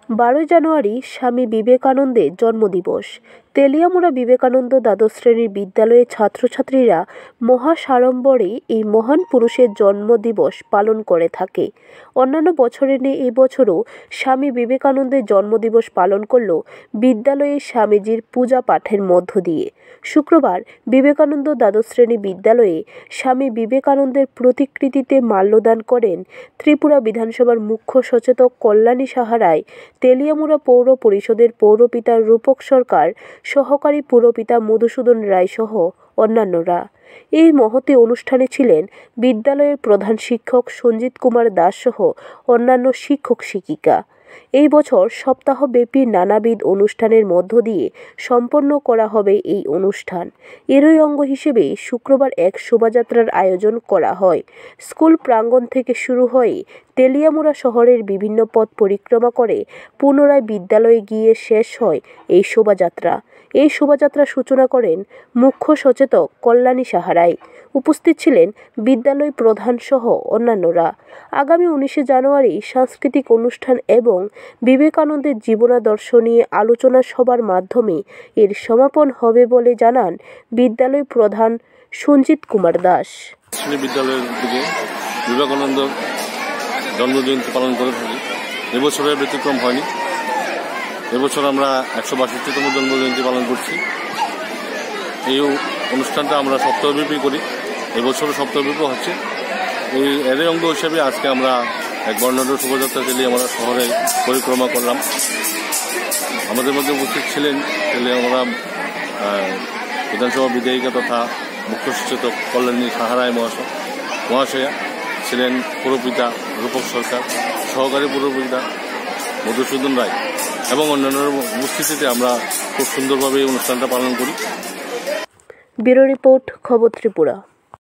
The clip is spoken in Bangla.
12 জানুয়ারি স্বামী বিবেকানন্দের জন্মদিবস। তেলিয়ামুড়া বিবেকানন্দ দ্বাদশ শ্রেণীর বিদ্যালয়ের ছাত্রছাত্রীরা মহাসাড়ম্বরে এই মহান পুরুষের জন্মদিবস পালন করে থাকে। অন্যান্য বছরের নিয়ে এই বছরও স্বামী বিবেকানন্দের জন্মদিবস পালন করল বিদ্যালয়ে স্বামীজির পূজা পাঠের মধ্য দিয়ে। শুক্রবার বিবেকানন্দ দ্বাদশ শ্রেণী বিদ্যালয়ে স্বামী বিবেকানন্দের প্রতিকৃতিতে মাল্যদান করেন ত্রিপুরা বিধানসভার মুখ্য সচেতক কল্যাণী সাহা রায়, তেলিয়ামুড়া পৌর পরিষদের পৌরপিতা রূপক সরকার, সহকারী পুরপিতা মধুসূদন রায় সহ অন্যান্যরা। এই মহতী অনুষ্ঠানে ছিলেন বিদ্যালয়ের প্রধান শিক্ষক সঞ্জিত কুমার দাস সহ অন্যান্য শিক্ষক শিক্ষিকা। এই বছর সপ্তাহব্যাপী নানাবিধ অনুষ্ঠানের মধ্য দিয়ে সম্পন্ন করা হবে এই অনুষ্ঠান। এরই অঙ্গ হিসেবে শুক্রবার এক শোভাযাত্রার আয়োজন করা হয়। স্কুল প্রাঙ্গণ থেকে শুরু হয়ে তেলিয়ামুড়া শহরের বিভিন্ন পথ পরিক্রমা করে পুনরায় বিদ্যালয়ে গিয়ে শেষ হয় এই শোভাযাত্রা। এই শোভাযাত্রার সূচনা করেন মুখ্য সচেতক কল্যাণী সাহা রায়। উপস্থিত ছিলেন বিদ্যালয় প্রধান সহ অন্যান্যরা। আগামী 19 জানুয়ারি সাংস্কৃতিক অনুষ্ঠান এবং বিবেকানন্দের জীবনাদর্শ নিয়ে আলোচনা সভার মাধ্যমে এর সমাপন হবে বলে জানান বিদ্যালয় প্রধান সঞ্জিত কুমার দাস। বিদ্যালয়ের দিকে বিবেকানন্দ জন্মজয়ন্তী পালন করে থাকি। এবছরের ব্যতিক্রম হয়নি। এবছর আমরা 162তম জন্মজয়ন্তী পালন করছি। এই অনুষ্ঠানটা আমরা সপ্তাহব্যাপী করি। এবছরও সপ্তাহব্যাপী হচ্ছে। এরই অঙ্গ হিসেবে আজকে আমরা এক বর্ণাঢ্য শোভাযাত্রা তেলিয়ামুড়া শহরে পরিক্রমা করলাম। আমাদের মধ্যে উপস্থিত ছিলেন তেলিয়ামুড়া বিধানসভা বিধায়িকা তথা মুখ্য সচেতক কল্যাণী সাহা রায় মহাশয়া, ছিলেন পুরপিতা রূপক সরকার, সহকারী পুরপিতা মধুসূদন রায় এবং অন্যান্যর উপস্থিতিতে আমরা খুব সুন্দরভাবে এই অনুষ্ঠানটা পালন করি। ব্যুরো রিপোর্ট, খবর ত্রিপুরা।